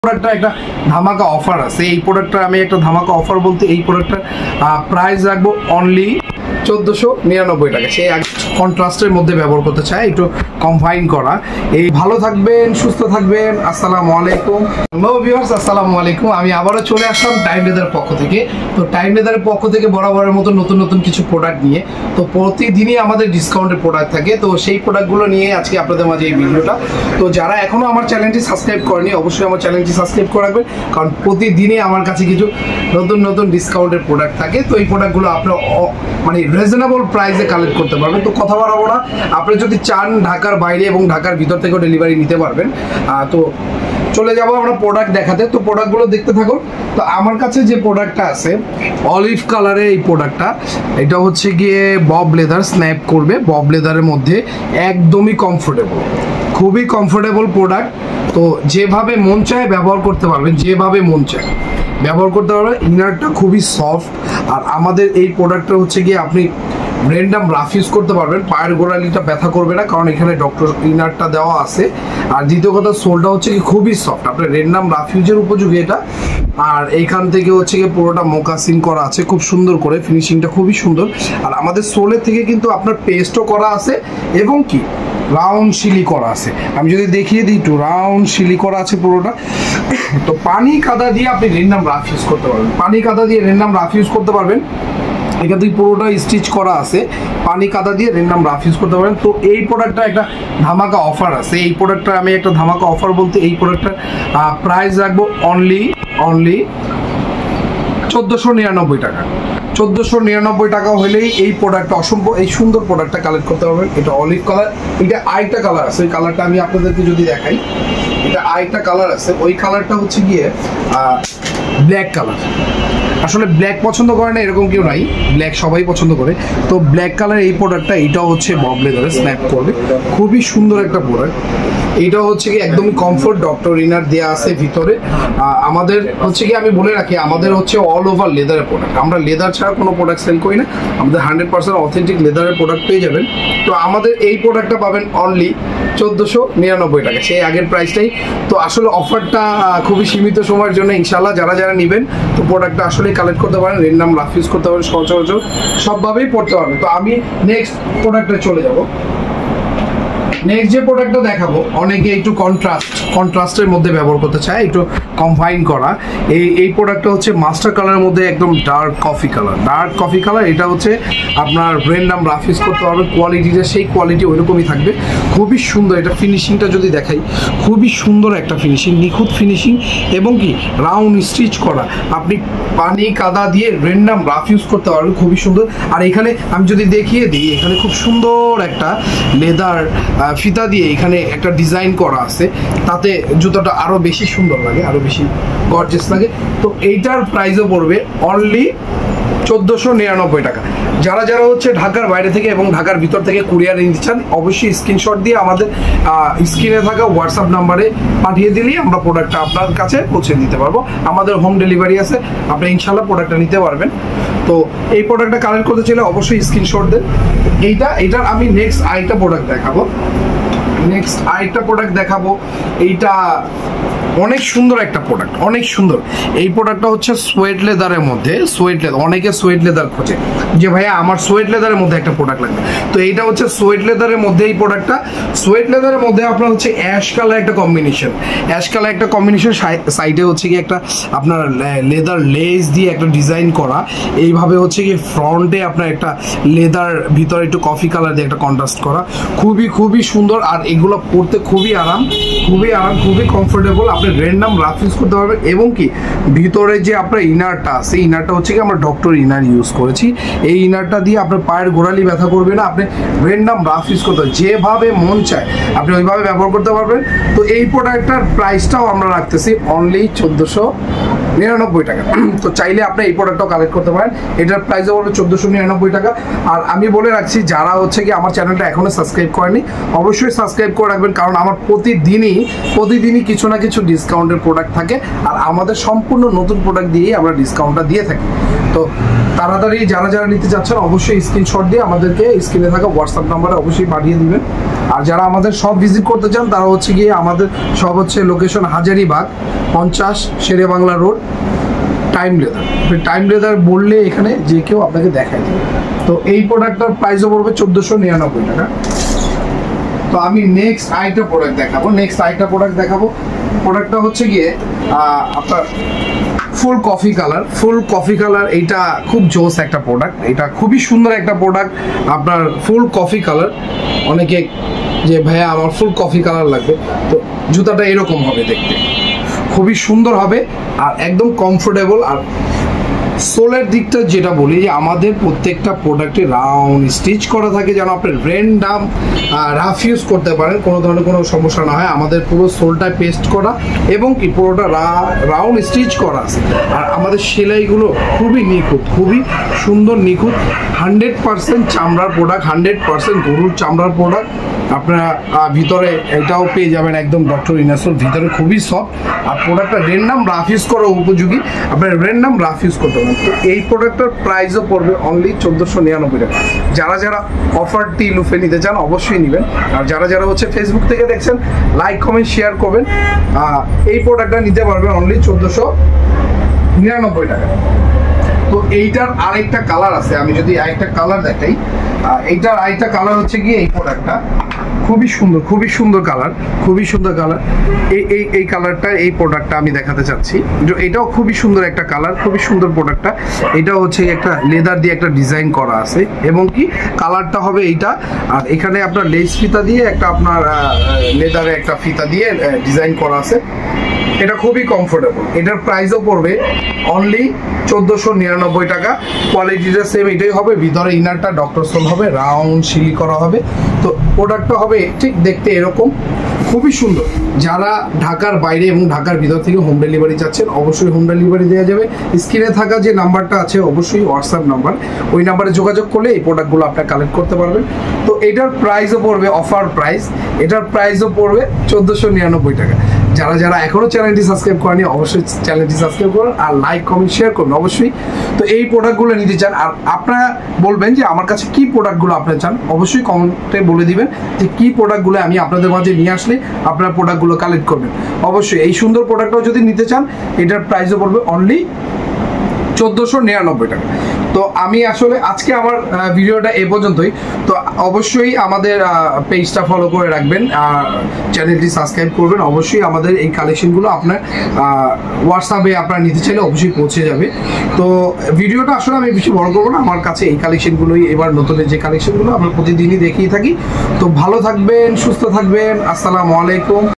প্রোডাক্টটা একটা ধামাকা অফার আছে। এই প্রোডাক্টটা আমি একটা ধামাকা অফার বলতে এই প্রোডাক্টটার প্রাইস রাখবো অনলি 1499 টাকা। সেই কন্ট্রাস্টের মধ্যে ব্যবহার করতে চাই, একটু কম্বাইন করা। এই ভালো থাকবেন, সুস্থ থাকবেন। আসসালামু আলাইকুম। হ্যালো ভিউয়ার্স, আসসালামু আলাইকুম। আমি আবারও চলে আসলাম টাইম লেদারের পক্ষ থেকে। তো টাইম লেদারের পক্ষ থেকে বরাবরের মতো নতুন নতুন কিছু প্রোডাক্ট নিয়ে, তো প্রতিদিনই আমাদের ডিসকাউন্টের প্রোডাক্ট থাকে। তো সেই প্রোডাক্টগুলো নিয়ে আজকে আপনাদের মাঝে এই ভিডিওটা। তো যারা এখনও আমার চ্যানেলটি সাবস্ক্রাইব করেনি, অবশ্যই আমার চ্যানেলটি সাবস্ক্রাইব করে রাখবেন, কারণ প্রতিদিনই আমার কাছে কিছু নতুন নতুন ডিসকাউন্টের প্রোডাক্ট থাকে। তো এই প্রোডাক্টগুলো আপনার মানে রিজনেবল প্রাইসে কালেক্ট করতে পারবেন। তো কথা বাড়াবো না, আপনি যদি চান ঢাকার বাইরে এবং ঢাকার ভিতর থেকেও ডেলিভারি নিতে পারবেন। তো চলে যাবো আমরা প্রোডাক্ট দেখাতে। তো প্রোডাক্টগুলো দেখতে থাকুন। তো আমার কাছে যে প্রোডাক্টটা আছে অলিভ কালারে, এই প্রোডাক্টটা এটা হচ্ছে গিয়ে বব লেদার, স্ন্যাপ করবে বব লেদারের মধ্যে, একদমই কমফোর্টেবল, খুবই কমফোর্টেবল প্রোডাক্ট। তো যেভাবে মন চায় ব্যবহার করতে পারবেন, যেভাবে মন চায় ব্যবহার করতে পারবেন। ইনারটা খুবই সফট। আর আমাদের এই প্রোডাক্টটা হচ্ছে গিয়ে আপনি র্যান্ডাম রাফ ইউজ করতে পারবেন, পায়ের গোড়ালিটা ব্যথা করবে না, কারণ এখানে ডক্টর ইনারটা দেওয়া আছে। আর দ্বিতীয় কথা, সোলটা হচ্ছে কি খুবই সফট, আপনার র্যান্ডাম রাফ ইউজের উপযোগী এটা। আর এইখান থেকে হচ্ছে গিয়ে পুরোটা মোকাসিং করা আছে খুব সুন্দর করে, ফিনিশিংটা খুবই সুন্দর। আর আমাদের সোলের থেকে কিন্তু আপনার পেস্টও করা আছে এবং কি রাউন্ড শিলি করা আছে। আমি যদি দেখিয়ে দিই, একটু রাউন্ড শিলি করা আছে পুরোটা। তো পানি কাদা দিয়ে আপনি র্যান্ডাম রাফ ইউজ করতে পারবেন, পানি কাদা দিয়ে র্যান্ডাম রাফ ইউজ করতে পারবেন। এটা তুই পুরোটা স্টিচ করা আছে, পানি কাদা দিয়ে র্যান্ডাম রাফ ইউজ করতে পারেন। তো এই প্রোডাক্টটা একটা ধামাকা অফার আছে। এই প্রোডাক্টটা আমি একটা ধামাকা অফার বলতে এই প্রোডাক্টটার প্রাইস রাখবো অনলি 1499 টাকা। 1499 টাকা হলেই এই প্রোডাক্টটা অসম্ভব, এই সুন্দর প্রোডাক্টটা কালেক্ট করতে পারবেন। এটা অলিভ কালার, এটা আরেকটা কালার আছে, ওই কালারটা আমি আপনাদেরকে যদি দেখাই, এটা আরেকটা কালার আছে, ওই কালারটা হচ্ছে গিয়ে ব্ল্যাক কালার। আসলে ব্ল্যাক পছন্দ করে না এরকম কেউ নাই, ব্ল্যাক সবাই পছন্দ করে। তো ব্ল্যাক কালার এই প্রোডাক্টটা, এটা হচ্ছে বব লেদারে স্ন্যাপ করবে, খুবই সুন্দর একটা প্রোডাক্ট। এটা হচ্ছে কি একদমই কমফোর্ট, ডক্টর ইনার দেওয়া আছে ভিতরে। আমাদের হচ্ছে কি আমি বলে রাখি, আমাদের হচ্ছে অল ওভার লেদারের প্রোডাক্ট, আমরা লেদার ছাড়া কোনো প্রোডাক্ট সেল করি না। আমাদের 100% অথেন্টিক লেদারের প্রোডাক্ট পেয়ে যাবেন। তো আমাদের এই প্রোডাক্টটা পাবেন অনলি 1499 টাকা, সেই আগের প্রাইসটাই। তো আসলে অফারটা খুবই সীমিত সময়ের জন্য, ইনশাল্লাহ যারা যারা নেবেন তো প্রোডাক্টটা আসলে কালেক্ট করতে পারেন, র্যান্ডাম রাফ ইউজ করতে পারেন, সচরাচর সবভাবেই পড়তে পারবেন। তো আমি নেক্সট প্রোডাক্টে চলে যাব। নেক্সট যে প্রোডাক্টটা দেখাবো, অনেকে একটু কন্ট্রাস্টের মধ্যে ব্যবহার করতে চায়, একটু কম্বাইন করা। এই প্রোডাক্টটা হচ্ছে মাস্টার কালারের মধ্যে একদম ডার্ক কফি কালার। এটা হচ্ছে আপনার র্যান্ডাম রাফ ইউজ করতে পারবেন, কোয়ালিটিটা সেই কোয়ালিটি ওইরকমই থাকবে, খুবই সুন্দর। এটা ফিনিশিংটা যদি দেখাই, খুবই সুন্দর একটা ফিনিশিং, নিখুঁত ফিনিশিং এবং কি রাউন্ড স্টিচ করা। আপনি পানি কাদা দিয়ে র্যান্ডাম রাফ ইউজ করতে পারবেন, খুবই সুন্দর। আর এখানে আমি যদি দেখিয়ে দিই, এখানে খুব সুন্দর একটা লেদার ফিতা দিয়ে এখানে একটা ডিজাইন করা আছে, তাতে জুতোটা আরো বেশি সুন্দর লাগে, আরো বেশি গর্জিয়াস লাগে। তো এইটার প্রাইসও পড়বে অনলি 1499 টাকা। যারা যারা হচ্ছে ঢাকার বাইরে থেকে এবং ঢাকার ভিতর থেকে কুরিয়ারে নিতে চান, অবশ্যই স্ক্রিনশট দিয়ে আমাদের স্ক্রিনে থাকা হোয়াটসঅ্যাপ নাম্বারে পাঠিয়ে দিলেই আমরা প্রোডাক্টটা আপনার কাছে পৌঁছে দিতে পারবো। আমাদের হোম ডেলিভারি আছে, আপনি ইনশাল্লাহ প্রোডাক্টটা নিতে পারবেন। তো এই প্রোডাক্টটা কালেক্ট করতে চাইলে অবশ্যই স্ক্রিনশট দেন। এইটার আমি নেক্সট আরেকটা প্রোডাক্ট দেখাবো। এইটা অনেক সুন্দর একটা প্রোডাক্ট, অনেক সুন্দর। এই প্রোডাক্টটা হচ্ছে সোয়েট লেদারের মধ্যে, অনেকে সোয়েট লেদার খোঁজে যে ভাইয়া আমার সোয়েট লেদারের মধ্যে একটা প্রোডাক্ট লাগবে। তো এইটা হচ্ছে সোয়েট লেদারের মধ্যে, এই প্রোডাক্টটা সোয়েট লেদারের মধ্যে আপনার হচ্ছে অ্যাশ কালার একটা কম্বিনেশন, সাইডে হচ্ছে কি একটা আপনার লেদার লেস দিয়ে একটা ডিজাইন করা, এইভাবে হচ্ছে কি ফ্রন্টে আপনার একটা লেদার, ভিতরে একটু কফি কালার দিয়ে একটা কন্ট্রাস্ট করা, খুবই সুন্দর। আর এগুলো পরতে খুবই আরাম, খুবই কমফোর্টেবল। আপনি র্যান্ডাম রাফ ইউজ করতে পারবেন এবং কি ভিতরে যে আপনার ইনারটা আছে, ইনারটা হচ্ছে কি আমরা ডক্টর ইনার ইউজ করেছি। এই ইনারটা দিয়ে আপনার পায়ের গোড়ালি ব্যথা করবে না, আপনি র্যান্ডাম রাফ ইউজ করতে পারবেন, যেভাবে মন চায় আপনি ওইভাবে ব্যবহার করতে পারবেন। তো এই প্রোডাক্টটার প্রাইসটাও আমরা রাখতেছি অনলি 1499 টাকা। তো চাইলে আপনি এই প্রোডাক্টটাও কালেক্ট করতে পারেন, এটার প্রাইসও হলো 1499 টাকা। আর আমি বলে রাখছি, যারা হচ্ছে কি আমার চ্যানেলটা এখনো সাবস্ক্রাইব করেনি, অবশ্যই সাবস্ক্রাইব করে রাখবেন, কারণ আমার প্রতিদিনই কিছু না কিছু ডিসকাউন্টের প্রোডাক্ট থাকে। আর আমাদের সম্পূর্ণ নতুন প্রোডাক্ট দিয়েই আমরা ডিসকাউন্টটা দিয়ে থাকি। তো তাড়াতাড়ি যারা যারা নিতে চাচ্ছেন অবশ্যই স্ক্রিনশট দিয়ে আমাদেরকে স্ক্রিনে থাকা হোয়াটসঅ্যাপ নাম্বারে অবশ্যই পাঠিয়ে দিবেন। আর যারা আমাদের সব ভিজিট করতে চান তারা হচ্ছে গিয়ে আমাদের সব হচ্ছে location Hazaribagh 50 Sher-e Bangla road, time leather. Time leather বললে এখানে যে কেউ আপনাকে দেখায় দেবে। তো এই প্রোডাক্টটার প্রাইসও পড়বে 1499 টাকা। তো আমি নেক্সট আরেকটা প্রোডাক্ট দেখাবো। প্রোডাক্টটা হচ্ছে গিয়ে আপনার ফুল কফি কালার। এইটা খুব জোস একটা প্রোডাক্ট, এটা খুবই সুন্দর একটা প্রোডাক্ট। আপনার ফুল কফি কালার, অনেকে যে ভাইয়া আমার ফুল কফি কালার লাগবে, তো জুতাটা এরকম হবে দেখতে, খুবই সুন্দর হবে আর একদম কমফোর্টেবল। আর সোলের দিকটা যেটা বলি যে আমাদের প্রত্যেকটা প্রোডাক্টে রাউন্ড স্টিচ করা থাকে, যেন আপনি র্যান্ডাম রাফ ইউজ করতে পারেন, কোনো ধরনের কোনো সমস্যা না হয়। আমাদের পুরো সোলটায় পেস্ট করা এবং কি পুরোটা রাউন্ড স্টিচ করা আছে। আর আমাদের সেলাইগুলো খুবই নিখুঁত, খুবই সুন্দর নিখুঁত। 100% চামড়ার প্রোডাক্ট, 100% গরুর চামড়ার প্রোডাক্ট। আপনারা ভিতরে এটাও পেয়ে যাবেন একদম ডক্টর ইনাসোল, ভিতরে খুবই সফট। আর প্রোডাক্টটা র্যান্ডাম রাফ ইউজ করা উপযোগী, আপনারা র্যান্ডাম রাফ ইউজ করতে পারেন। তো এই প্রোডাক্টটার প্রাইসও পড়বে অনলি 1499 টাকা। যারা অফারটি লুফে নিতে চান অবশ্যই নেবেন। আর যারা হচ্ছে ফেসবুক থেকে দেখছেন, লাইক কমেন্ট শেয়ার করবেন। এই প্রোডাক্টটা নিতে পারবেন অনলি 1499 টাকা। তো এইটার আরেকটা কালার আছে, আমি যদি আরেকটা কালার দেখাই, এইটার আরেকটা কালার হচ্ছে গিয়ে এই প্রোডাক্টটা খুবই সুন্দর কালার। এই কালারটা, এই প্রোডাক্টটা আমি দেখাতে চাচ্ছি। এটাও খুবই সুন্দর একটা কালার, খুবই সুন্দর প্রোডাক্টটা। এটা হচ্ছে একটা লেদার দিয়ে একটা ডিজাইন করা আছে এবং কি কালারটা হবে এইটা। আর এখানে আপনার লেস ফিতা দিয়ে একটা আপনার লেদারে একটা ফিতা দিয়ে ডিজাইন করা আছে। এটা খুবই কমফোর্টেবল। এটার প্রাইসও পড়বে অনলি 1499 টাকা। কোয়ালিটিটা সেম এটাই হবে, ভিতরে ইনারটা ডক্টর সোল হবে, রাউন্ড সিলি করা হবে। তো প্রোডাক্টটা হবে ঠিক দেখতে এরকম, খুবই সুন্দর। যারা ঢাকার বাইরে এবং ঢাকার ভিতর থেকে হোম ডেলিভারি চাচ্ছেন অবশ্যই হোম ডেলিভারি দেওয়া যাবে। স্ক্রিনে থাকা যে নাম্বারটা আছে অবশ্যই হোয়াটসঅ্যাপ নাম্বার, ওই নাম্বারে যোগাযোগ করলে এই প্রোডাক্টগুলো আপনারা কালেক্ট করতে পারবেন। তো এটার প্রাইসও পড়বে অফার প্রাইস, এটার প্রাইসও পড়বে 1499 টাকা। যারা এখনো চ্যানেলটি সাবস্ক্রাইব করেনি অবশ্যই চ্যানেলটি সাবস্ক্রাইব করুন আর লাইক কমেন্ট শেয়ার করুন অবশ্যই। তো এই প্রোডাক্টগুলো নিতে চান আর আপনারা বলবেন যে আমার কাছে কি প্রোডাক্টগুলো আপনারা চান, অবশ্যই কমেন্টে বলে দিবেন যে কি প্রোডাক্টগুলো আমি আপনাদের মাঝে নিয়ে আসলে আপনারা প্রোডাক্টগুলো কালেক্ট করবেন। অবশ্যই এই সুন্দর প্রোডাক্টটাও যদি নিতে চান এটার প্রাইসও পড়বে অনলি 1499 টাকা। তো আমি আসলে আজকে আমার ভিডিওটা এ পর্যন্তই। তো অবশ্যই আমাদের পেজটা ফলো করে রাখবেন আর চ্যানেলটি সাবস্ক্রাইব করবেন। অবশ্যই আমাদের এই কালেকশনগুলো আপনার হোয়াটসঅ্যাপে আপনারা নিতে চাইলে অবশ্যই পৌঁছে যাবে। তো ভিডিওটা আসলে আমি বেশি বড় করবো না, আমার কাছে এই কালেকশনগুলোই এবার নতুন যে কালেকশনগুলো আমরা প্রতিদিনই দেখিয়ে থাকি। তো ভালো থাকবেন, সুস্থ থাকবেন, আসসালামু আলাইকুম।